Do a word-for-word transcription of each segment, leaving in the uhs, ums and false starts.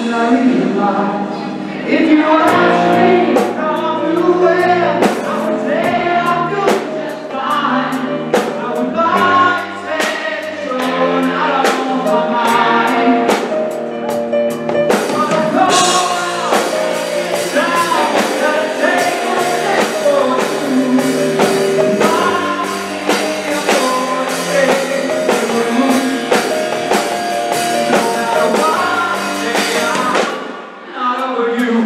If you ask me how I'm doing, I would say I'm doing just fine. I would lie and say so, not on my mind. But I'm going down, gotta take a step for two. I'm gonna stay true. No matter what I say, I'm not over you.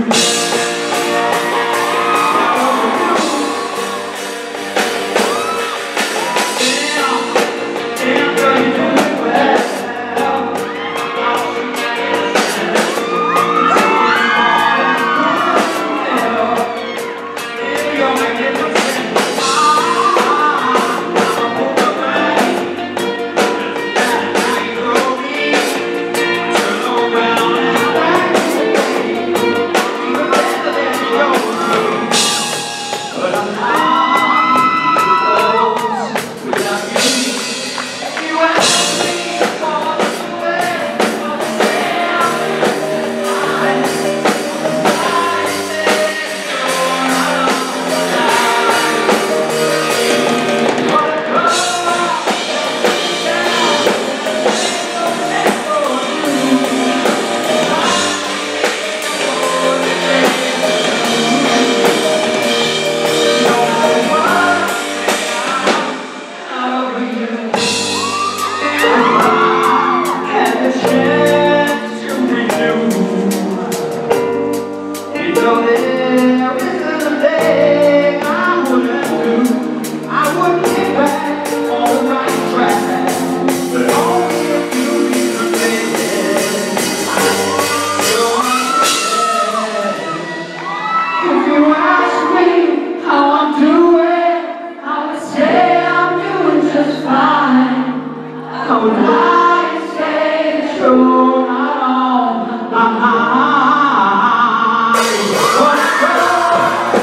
I would lie and say the truth, not on my mind. But girl,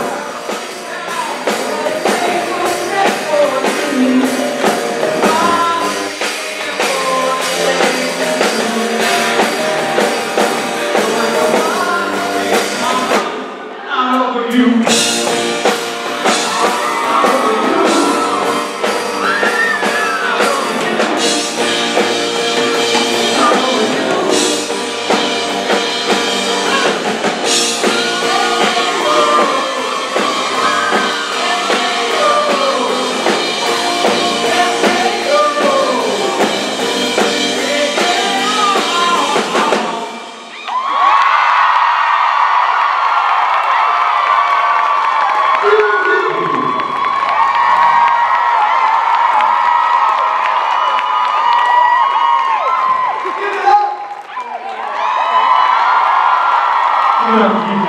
take a step for you. Not over you. Yeah.